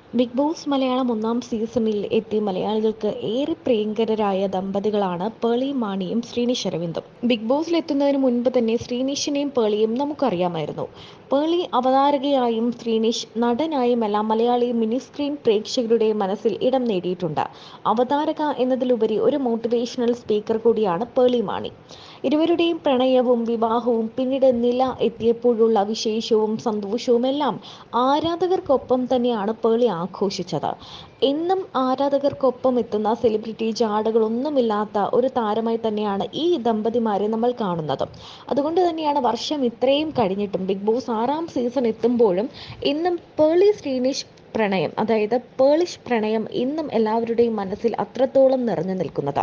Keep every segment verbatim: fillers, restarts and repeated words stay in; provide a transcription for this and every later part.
Big boss Malayalam ഒന്നാം സീസണിൽ എത്തിയ മലയാളികൾക്ക് ഏറെ പ്രിയങ്കരരായ ദമ്പതികളാണ് പേളി മാണിയും ശ്രീനിഷ് അരവിന്ദും. ബിഗ് ബോസിൽ എത്തുന്നതിന് മുൻപ് തന്നെ ശ്രീനിഷിനെയും പേളിയും നമുക്കറിയാമായിരുന്നു. പേളി അവതാരകയായും ശ്രീനിഷ് നടനായുമെല്ലാം മലയാളി മിനി സ്ക്രീൻ പ്രേക്ഷകരുടെ മനസ്സിൽ ഇടം നേടിയിട്ടുണ്ട്. അവതാരക എന്നതിലുപരി ഒരു മോട്ടിവേഷണൽ സ്പീക്കർ കൂടിയാണ് പേളി മാണി. ഇരുവരുടെയും പ്രണയവും വിവാഹവും പിന്നീട് നില എത്തിയപ്പോഴുള്ള വിശേഷവും സന്തോഷവുമെല്ലാം ആരാധകർക്കൊപ്പം തന്നെയാണ് പേളി ആഘോഷിച്ചത്. എന്നും ആരാധകർക്കൊപ്പം എത്തുന്ന സെലിബ്രിറ്റി ജാടകളൊന്നുമില്ലാത്ത ഒരു താരമായി തന്നെയാണ് ഈ ദമ്പതിമാരെ നമ്മൾ കാണുന്നത്. അതുകൊണ്ട് തന്നെയാണ് വർഷം ഇത്രയും കഴിഞ്ഞിട്ടും ബിഗ് ബോസ് ആറാം സീസൺ എത്തുമ്പോഴും ഇന്നും പേളി ശ്രീനിഷ് പ്രണയം, അതായത് പേളിഷ് പ്രണയം ഇന്നും എല്ലാവരുടെയും മനസ്സിൽ അത്രത്തോളം നിറഞ്ഞു നിൽക്കുന്നത്.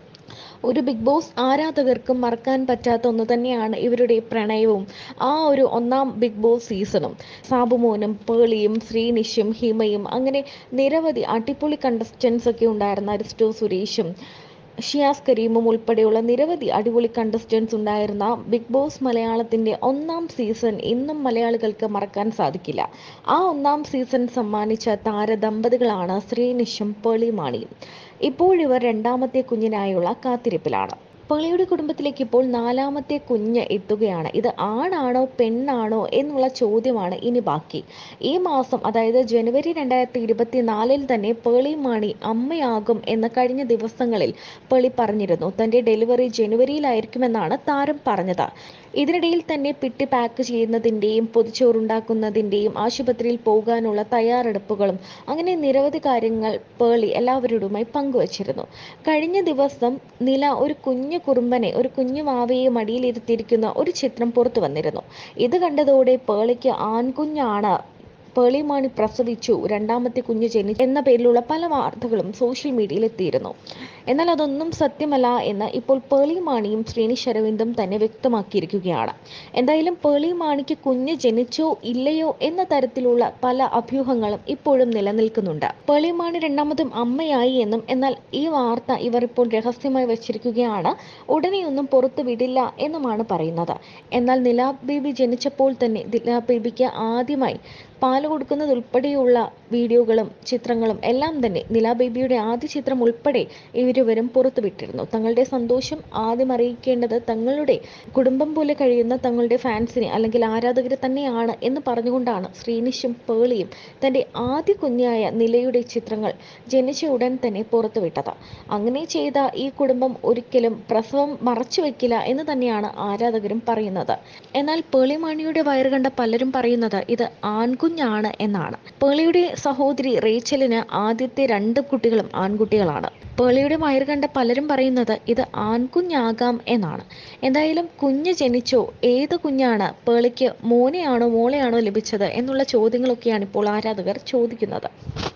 ഒരു ബിഗ് ബോസ് ആരാധകർക്കും മറക്കാൻ പറ്റാത്ത ഒന്ന് തന്നെയാണ് ഇവരുടെ പ്രണയവും ആ ഒരു ഒന്നാം ബിഗ് ബോസ് സീസണും. സാബുമോനും പേളിയും ശ്രീനിഷും ഹിമയും അങ്ങനെ നിരവധി അടിപൊളി കണ്ടസ്റ്റൻസ് ഒക്കെ ഉണ്ടായിരുന്ന അരിസ്റ്റോ സുരേഷും ഷിയാസ് കരീമും ഉൾപ്പെടെയുള്ള നിരവധി അടിപൊളി കണ്ടസ്റ്റൻസ് ഉണ്ടായിരുന്ന ബിഗ് ബോസ് മലയാളത്തിന്റെ ഒന്നാം സീസൺ ഇന്നും മലയാളികൾക്ക് മറക്കാൻ സാധിക്കില്ല. ആ ഒന്നാം സീസൺ സമ്മാനിച്ച താരദമ്പതികളാണ് ശ്രീനിഷും പേളി മാണിയും. ഇപ്പോഴിവർ രണ്ടാമത്തെ കുഞ്ഞിനായുള്ള കാത്തിരിപ്പിലാണ്. പേളിയുടെ കുടുംബത്തിലേക്ക് ഇപ്പോൾ നാലാമത്തെ കുഞ്ഞ് എത്തുകയാണ്. ഇത് ആണാണോ പെണ്ണാണോ എന്നുള്ള ചോദ്യമാണ് ഇനി ബാക്കി. ഈ മാസം, അതായത് ജനുവരി രണ്ടായിരത്തി ഇരുപത്തി നാലിൽ തന്നെ പേളി മാണി അമ്മയാകും എന്ന് കഴിഞ്ഞ ദിവസങ്ങളിൽ പേളി പറഞ്ഞിരുന്നു. തന്റെ ഡെലിവറി ജനുവരിയിലായിരിക്കുമെന്നാണ് താരം പറഞ്ഞത്. ഇതിനിടയിൽ തന്നെ പിട്ടി പാക്ക് ചെയ്യുന്നതിൻ്റെയും പൊതിച്ചോറുണ്ടാക്കുന്നതിൻ്റെയും ആശുപത്രിയിൽ പോകാനുള്ള തയ്യാറെടുപ്പുകളും അങ്ങനെ നിരവധി കാര്യങ്ങൾ പേളി എല്ലാവരോടുമായി പങ്കുവച്ചിരുന്നു. കഴിഞ്ഞ ദിവസം നില ഒരു കുഞ്ഞു കുറുമ്പനെ, ഒരു കുഞ്ഞു മാവയെ മടിയിലിരുത്തിയിരിക്കുന്ന ഒരു ചിത്രം പുറത്തു വന്നിരുന്നു. ഇത് കണ്ടതോടെ പേളിക്ക് ആൺകുഞ്ഞാണ്, പേളി മാണി പ്രസവിച്ചു, രണ്ടാമത്തെ കുഞ്ഞ് ജനിച്ചു എന്ന പേരിലുള്ള പല വാർത്തകളും സോഷ്യൽ മീഡിയയിൽ എത്തിയിരുന്നു. എന്നാൽ അതൊന്നും സത്യമല്ല എന്ന് ഇപ്പോൾ പേളി മാണിയും ശ്രീനിഷ് അരവിന്ദും തന്നെ വ്യക്തമാക്കിയിരിക്കുകയാണ്. എന്തായാലും പേളി മാണിക്ക് കുഞ്ഞ് ജനിച്ചോ ഇല്ലയോ എന്ന തരത്തിലുള്ള പല അഭ്യൂഹങ്ങളും ഇപ്പോഴും നിലനിൽക്കുന്നുണ്ട്. പേളി മാണി രണ്ടാമതും അമ്മയായി എന്നും, എന്നാൽ ഈ വാർത്ത ഇവർ ഇപ്പോൾ രഹസ്യമായി വച്ചിരിക്കുകയാണ്, ഉടനെയൊന്നും പുറത്തു വിടില്ല എന്നുമാണ് പറയുന്നത്. എന്നാൽ നില ബേബി ജനിച്ചപ്പോൾ തന്നെ നില ബേബിക്ക് ആദ്യമായി പാല് കൊടുക്കുന്നത് ഉൾപ്പെടെയുള്ള വീഡിയോകളും ചിത്രങ്ങളും എല്ലാം തന്നെ നില ബേബിയുടെ ആദ്യ ചിത്രം ഉൾപ്പെടെ ഇരുവരും പുറത്തുവിട്ടിരുന്നു. തങ്ങളുടെ സന്തോഷം ആദ്യം അറിയിക്കേണ്ടത് തങ്ങളുടെ കുടുംബം പോലെ കഴിയുന്ന തങ്ങളുടെ ഫാൻസിനെ അല്ലെങ്കിൽ ആരാധകരെ തന്നെയാണ് എന്ന് പറഞ്ഞുകൊണ്ടാണ് ശ്രീനിഷും പേളിയും തന്റെ ആദ്യ കുഞ്ഞായ നിലയുടെ ചിത്രങ്ങൾ ജനിച്ച ഉടൻ തന്നെ പുറത്തുവിട്ടത്. അങ്ങനെ ചെയ്ത ഈ കുടുംബം ഒരിക്കലും പ്രസവം മറച്ചു വെക്കില്ല എന്ന് തന്നെയാണ് ആരാധകരും പറയുന്നത്. എന്നാൽ പേളി മാണിയുടെ വയറ് കണ്ട പലരും പറയുന്നത് ഇത് ആൺകുഞ്ഞാണ് എന്നാണ്. പേളിയുടെ സഹോദരി റേച്ചലിന് ആദ്യത്തെ രണ്ട് കുട്ടികളും ആൺകുട്ടികളാണ്. പേളിയുടെ വയറ് കണ്ട പലരും പറയുന്നത് ഇത് ആൺകുഞ്ഞാകാം എന്നാണ്. എന്തായാലും കുഞ്ഞ് ജനിച്ചോ, ഏത് കുഞ്ഞാണ്, പേളിക്ക് മോനെയാണോ മോളെയാണോ ലഭിച്ചത് എന്നുള്ള ചോദ്യങ്ങളൊക്കെയാണ് ഇപ്പോൾ ആരാധകർ ചോദിക്കുന്നത്.